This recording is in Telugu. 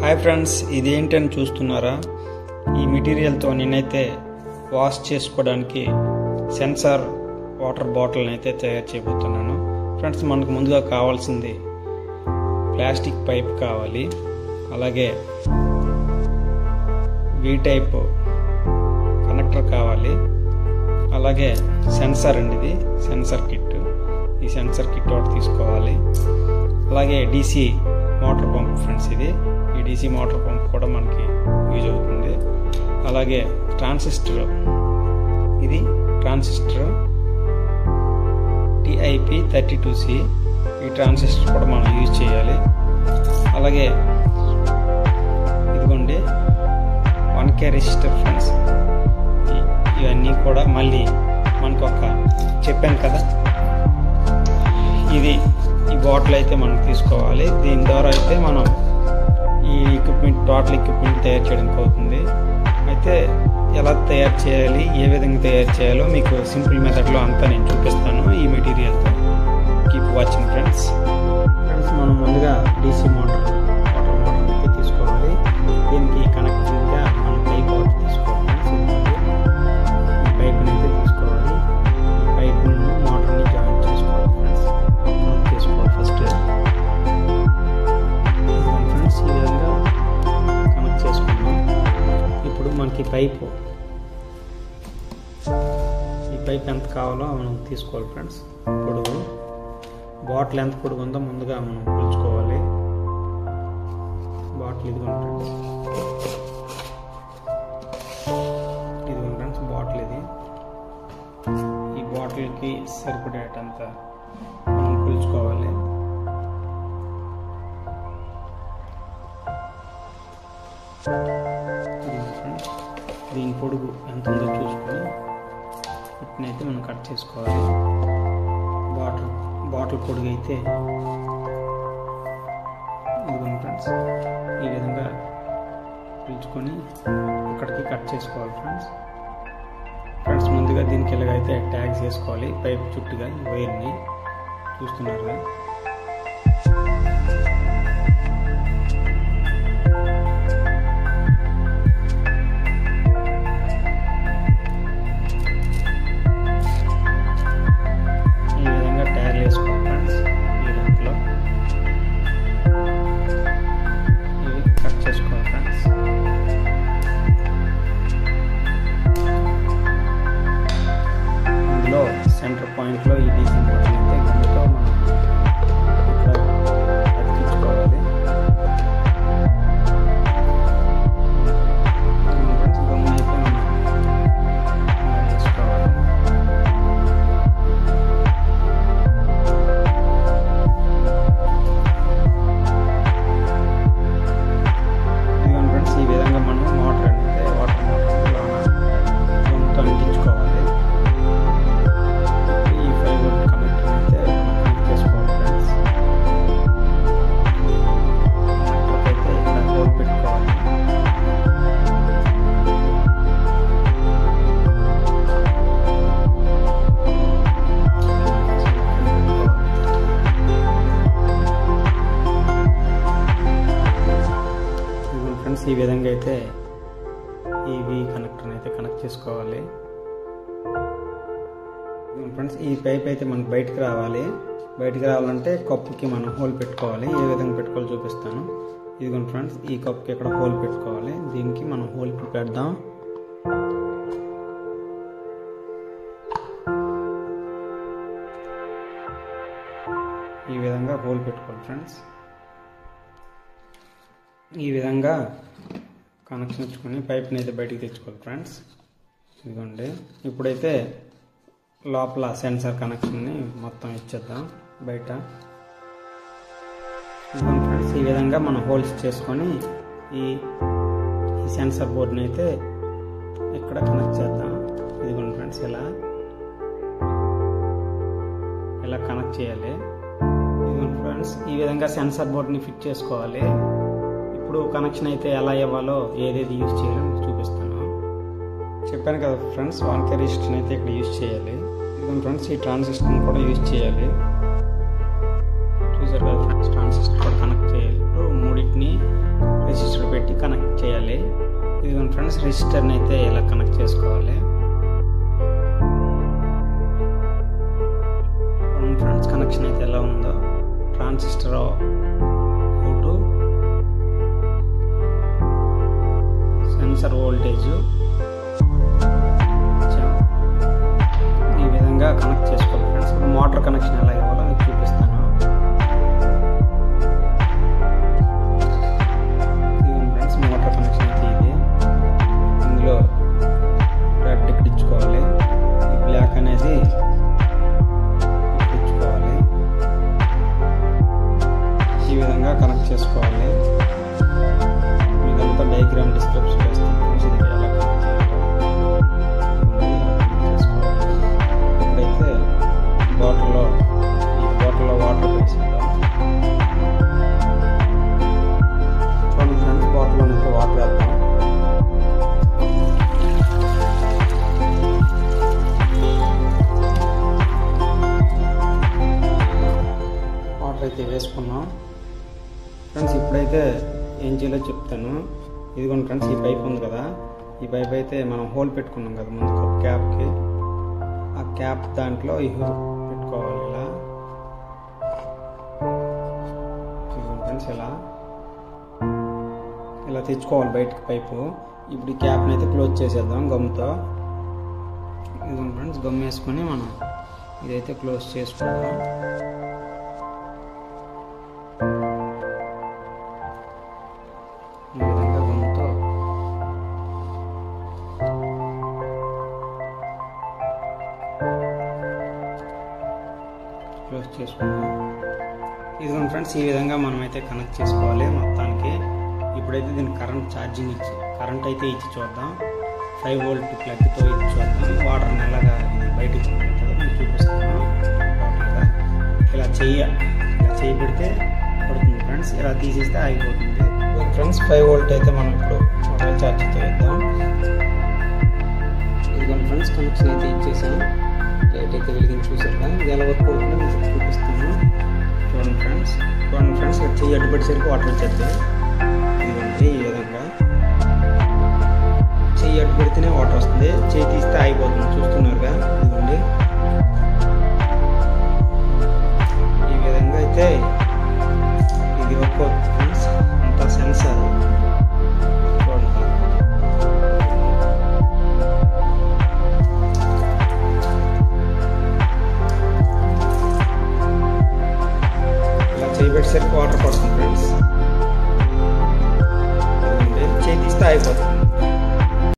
హాయ్ ఫ్రెండ్స్, ఇదేంటని చూస్తున్నారా? ఈ మెటీరియల్తో నేనైతే వాష్ చేసుకోవడానికి సెన్సార్ వాటర్ బాటిల్ని అయితే తయారు చేయబోతున్నాను. ఫ్రెండ్స్, మనకు ముందుగా కావాల్సింది ప్లాస్టిక్ పైప్ కావాలి, అలాగే వి టైప్ కనెక్టర్ కావాలి, అలాగే సెన్సార్ అండి, ఇది సెన్సార్ కిట్. ఈ సెన్సార్ కిట్ ఒకటి తీసుకోవాలి, అలాగే డీసీ మోటార్ పంప్. ఫ్రెండ్స్, ఈ డీసీ మోటార్ పంప్ కూడా మనకి యూజ్ అవుతుంది. అలాగే ట్రాన్సిస్టర్, ఇది ట్రాన్సిస్టర్ TIP32C. ఈ ట్రాన్సిస్టర్ కూడా మనం యూజ్ చేయాలి. అలాగే ఇదిగోండి 1K రెసిస్టర్. ఫ్రెండ్స్, ఇవన్నీ కూడా మళ్ళీ మనకు చెప్పాను కదా, ఈ బాటిల్ అయితే మనం తీసుకోవాలి. దీని ద్వారా అయితే మనం ఈ ఎక్విప్మెంట్, టోటల్ ఎక్విప్మెంట్ తయారు చేయడానికి అవుతుంది. అయితే ఎలా తయారు చేయాలి, ఏ విధంగా తయారు చేయాలో మీకు సింపుల్ మెథడ్లో అంతా నేను చూపిస్తాను ఈ మెటీరియల్తో. Keep watching friends. మనం ముందుగా DC వాటర్ మోటార్ అయితే తీసుకోవాలి. దీనికి కనెక్టింగ్గా మనం పైప్ ఒకటి తీసుకోవాలి. ఈ పైప్ని అయితే తీసుకోవాలి. ఈ పైప్ని మోటార్ని జాయింట్ చేసుకోవాలి. ఫ్రెండ్స్, కనెక్ట్ చేసుకోవాలి ఫస్ట్. ఫ్రెండ్స్, ఈ విధంగా కనెక్ట్ చేసుకున్నాం. ఇప్పుడు మనకి ఈ పైప్ ఎంత కావాలో మనం తీసుకోవాలి. ఫ్రెండ్స్, పొడుగు బాటిల్ ఎంత పొడుగు ఉందో ముందుగా మనం కొలుచుకోవాలి. బాటిల్ ఇదిగోండి ఫ్రెండ్స్, బాటిల్ ఇది. ఈ బాటిల్కి సరిపడేటంత మనం కొలుచుకోవాలి. ఫ్రెండ్స్, దీని పొడుగు ఎంత ఉందో చూసుకొని వీటినైతే మనం కట్ చేసుకోవాలి. బాటిల్ పొడుగు అయితే ఇదిగోండి ఫ్రెండ్స్, ఈ విధంగా పిలుచుకొని ఇక్కడికి కట్ చేసుకోవాలి. ఫ్రెండ్స్, ముందుగా దీనికి ఇలాగైతే ట్యాగ్ చేసుకోవాలి. పైప్ చుట్టుగా ఈ వైర్ని చూస్తున్నారుగా. సెంటర్ పాయింట్లో ఈ DC మోటార్ అయితే గమ్ముతో మనం ఇక్కడ అతికించుకోవాలి. గమ్ము అయితే మనం వేసుకోవాలి. ఇదిగోండి ఫ్రెండ్స్, ఈ విధంగా మనం మోటార్ అయితే వాటర్ మోటార్ గమ్ముతో అంటించుకోవాలి. ఈ విధంగా అయితే ఈ కనెక్టర్ని అయితే కనెక్ట్ చేసుకోవాలి. ఫ్రెండ్స్, ఈ పైప్ అయితే మనకు బయటకు రావాలి. బయటకు రావాలంటే కప్పుకి మనం హోల్ పెట్టుకోవాలి. ఏ విధంగా పెట్టుకోవాలో చూపిస్తాను. ఇదిగోండి ఫ్రెండ్స్, ఈ కప్పుకి ఇక్కడ హోల్ పెట్టుకోవాలి. దీనికి మనం హోల్ పెడదాం. ఈ విధంగా హోల్ పెట్టుకోవాలి. ఫ్రెండ్స్, ఈ విధంగా కనెక్షన్ ఇచ్చుకొని పైప్ని అయితే బయటికి తెచ్చుకోవాలి. ఫ్రెండ్స్, ఇదిగోండి. ఇప్పుడైతే లోపల సెన్సార్ కనెక్షన్ని మొత్తం ఇచ్చేద్దాం బయట. ఇదిగోండి ఫ్రెండ్స్, ఈ విధంగా మనం హోల్స్ చేసుకొని ఈ సెన్సార్ బోర్డ్ని అయితే ఇక్కడ కనెక్ట్ చేద్దాం. ఇదిగోండి ఫ్రెండ్స్, ఇలా కనెక్ట్ చేయాలి. ఇదిగోండి ఫ్రెండ్స్, ఈ విధంగా సెన్సార్ బోర్డ్ని ఫిట్ చేసుకోవాలి. ఇప్పుడు కనెక్షన్ అయితే ఎలా ఇవ్వాలో, ఏదేది యూజ్ చేయాలో మీకు చూపిస్తాను. చెప్పాను కదా ఫ్రెండ్స్, 1K రెసిస్టర్ అయితే ఇక్కడ యూజ్ చేయాలి. ఇదిగోండి ఫ్రెండ్స్, ఈ ట్రాన్సిస్టర్ని కూడా యూజ్ చేయాలి. చూసారు కదా ఫ్రెండ్స్, ట్రాన్సిస్టర్ కూడా కనెక్ట్ చేయాలి. ఇప్పుడు మూడింటిని రెసిస్టర్ రెసిస్టర్ని అయితే ఇలా కనెక్ట్ చేసుకోవాలి. ఫ్రెండ్స్ కనెక్షన్ అయితే ఎలా ఉందో, ట్రాన్సిస్టర్ అవుట్, సెన్సర్ వోల్టేజ్ ఈ విధంగా కనెక్ట్ చేసుకోవాలి ఫ్రెండ్స్. ఇప్పుడు మోటార్ కనెక్షన్ ఎలా ఇవ్వాలో మీకు చూపిస్తాను. ఫ్రెండ్స్ మోటార్ కనెక్షన్ అయితే ఇది. ఇందులో రెడ్ ఇక్కడ ఇచ్చుకోవాలి, ఈ బ్లాక్ అనేది ఇచ్చుకోవాలి. ఈ విధంగా కనెక్ట్ చేసుకోవాలి. మీదంతా డయాగ్రామ్ డిస్క్రిప్షన్ చేస్తాను ఫ్రెండ్స్, ఇది ఎలా కనెక్ట్ చేయాలో. ఇప్పుడైతే బాటిల్లో వాటర్ వేసేద్దాం. చూడండి ఫ్రెండ్స్, బాటిల్లో అయితే వాటర్ వేద్దాం. వాటర్ అయితే వేసుకున్నాం ఫ్రెండ్స్. ఇప్పుడైతే ఏం చేయాలో చెప్తాను. ఇదిగోండి ఫ్రెండ్స్, ఈ పైప్ ఉంది కదా, ఈ పైప్ అయితే మనం హోల్ పెట్టుకున్నాం కదా ముందు క్యాప్కి, ఆ క్యాప్ దాంట్లో ఈ పెట్టుకోవాలి. ఇలా ఫ్రెండ్స్ ఇలా తెచ్చుకోవాలి బయటకు పైపు. ఇప్పుడు ఈ క్యాప్ని అయితే క్లోజ్ చేసేద్దాం గమ్తో. ఇదిగోండి ఫ్రెండ్స్, గమ్ వేసుకొని మనం ఇదైతే క్లోజ్ చేసుకుందాం. ఈ విధంగా గమ్తో క్లోజ్ చేసుకున్నాం. ఇదిగోండి ఫ్రెండ్స్, ఈ విధంగా మనం అయితే కనెక్ట్ చేసుకోవాలి మొత్తానికి. ఇప్పుడైతే దీనికి కరెంట్ అయితే ఇచ్చి చూద్దాం. 5 వోల్ట్ ప్లగ్తో ఇచ్చి చూద్దాం. వాటర్ నెలగా బయటికి చూపిస్తాను. ఇలా చేయి పెడితే పడుతుంది ఫ్రెండ్స్, ఇలా తీసేస్తే ఆగిపోతుంది ఫ్రెండ్స్. 5 వోల్ట్ అయితే మనం ఇప్పుడు మొబైల్ ఛార్జ్తో ఇద్దాం. ఇదిగోండి ఫ్రెండ్స్, కనెక్షన్ అయితే ఇచ్చేసాం. లైట్ అయితే వెలిగించి చూసారు కదా, ఇది ఎలా వర్క్ అవుతుందో మీకు చూపిస్తాను. చూడండి ఫ్రెండ్స్, ఇక్కడ చెయ్యి అడ్డుపడేసరికి వాటర్ వచ్చేస్తుంది. ఇదిగోండి ఈ విధంగా చెయ్యి అడ్డు పెడితేనే వాటర్ వస్తుంది, చెయ్యి తీస్తే ఆగిపోతుంది. చూస్తున్నారుగా, ఇదిగోండి ఈ విధంగా అయితే ఇది వర్క్ అవుతుంది ఫ్రెండ్స్. అంతా సెన్సార్ చూడండి. ఇలా చేయబెట్టేసరికి వాటర్ పడుతుంది ఫ్రెండ్స్. చేయి తీస్తే అయిపోతుంది.